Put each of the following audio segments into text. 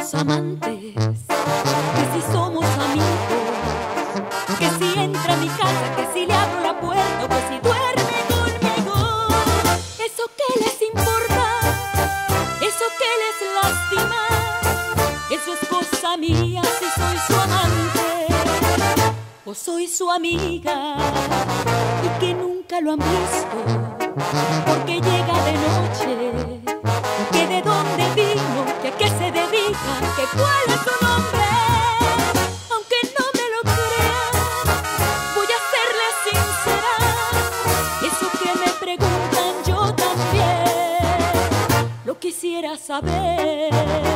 somos amantes, que si somos amigos, que si entra a mi casa, que si le abro la puerta o que si duerme conmigo. ¿Eso qué les importa? ¿Eso qué les lastima? Eso es cosa mía si soy su amante o soy su amiga, y que nunca lo han visto porque llega de noche, que de dónde vino, que a qué se dedica, que cuál es su nombre. Aunque no me lo crean, voy a serles sincera. Eso que me preguntan yo también lo quisiera saber.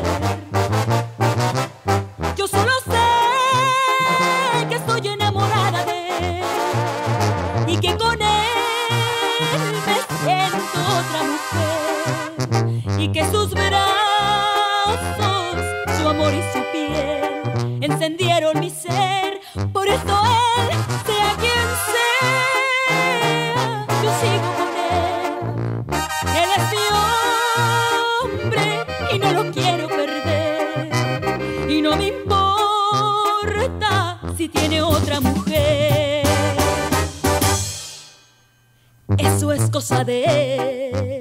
Yo solo sé que estoy enamorada de él y que con él me siento otra mujer, y que sus brazos, su amor y su piel encendieron mi ser. Por eso él, sea quien sea, yo sigo con él. Él es mi hombre y no lo quiero perder, y no me importa si tiene otra mujer. Eso es cosa de él.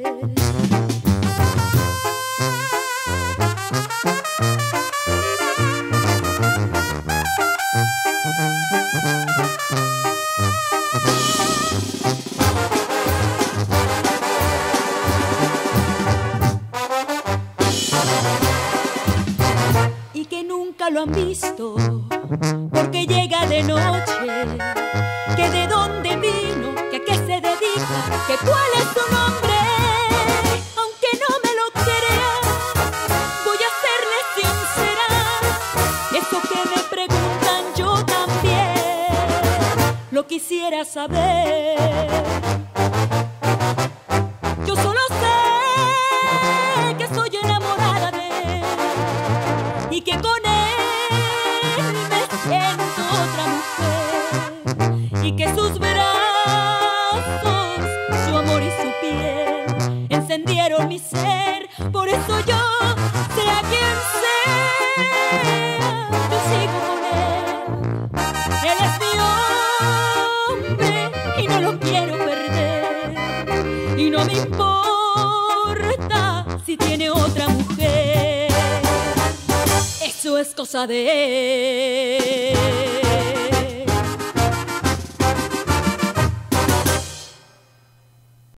Y que nunca lo han visto porque llega de noche, que de dónde vino, que a qué se dedica, que cuál es su nombre. Aunque no me lo crean, voy a serles sincera. Eso que me preguntan yo también lo quisiera saber. Yo solo sé que estoy enamorada de él y que con él me siento otra mujer, y que sus brazos, su amor y su piel encendieron mi ser. Por eso yo, sea quien sea, yo sigo con él. Él es mi hombre y no lo quiero perder, y no me importa si tiene otra mujer. Eso es cosa de él.